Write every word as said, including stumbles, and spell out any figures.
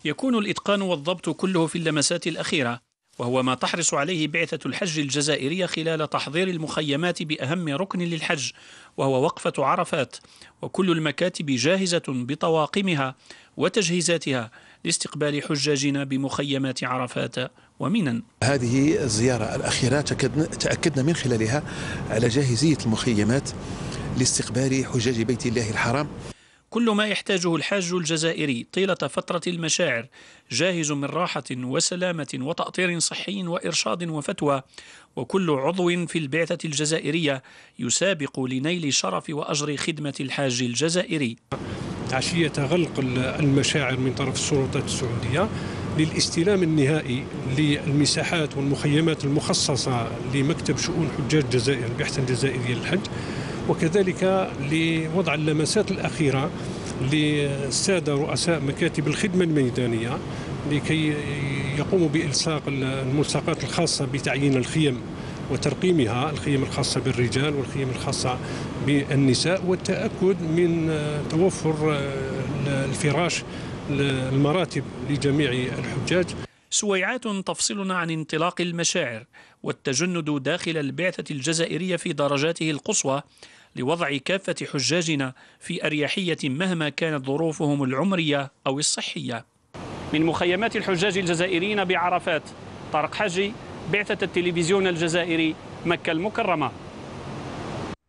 يكون الإتقان والضبط كله في اللمسات الأخيرة، وهو ما تحرص عليه بعثة الحج الجزائرية خلال تحضير المخيمات بأهم ركن للحج، وهو وقفة عرفات، وكل المكاتب جاهزة بطواقمها وتجهيزاتها لاستقبال حجاجنا بمخيمات عرفات ومنى. هذه الزيارة الأخيرة تأكدنا من خلالها على جاهزية المخيمات لاستقبال حجاج بيت الله الحرام. كل ما يحتاجه الحاج الجزائري طيلة فترة المشاعر جاهز من راحة وسلامة وتأطير صحي وإرشاد وفتوى، وكل عضو في البعثة الجزائرية يسابق لنيل شرف وأجر خدمة الحاج الجزائري. عشية غلق المشاعر من طرف السلطات السعودية للاستلام النهائي للمساحات والمخيمات المخصصة لمكتب شؤون حجاج الجزائر البعثة الجزائرية للحج، وكذلك لوضع اللمسات الأخيرة للسادة رؤساء مكاتب الخدمة الميدانية لكي يقوموا بإلصاق الملصقات الخاصة بتعيين الخيم وترقيمها، الخيم الخاصة بالرجال والخيم الخاصة بالنساء، والتأكد من توفر الفراش المراتب لجميع الحجاج. سويعات تفصلنا عن انطلاق المشاعر والتجند داخل البعثة الجزائرية في درجاته القصوى لوضع كافة حجاجنا في أريحية مهما كانت ظروفهم العمرية أو الصحية. من مخيمات الحجاج الجزائريين بعرفات، طارق حجي، بعثة التلفزيون الجزائري، مكة المكرمة.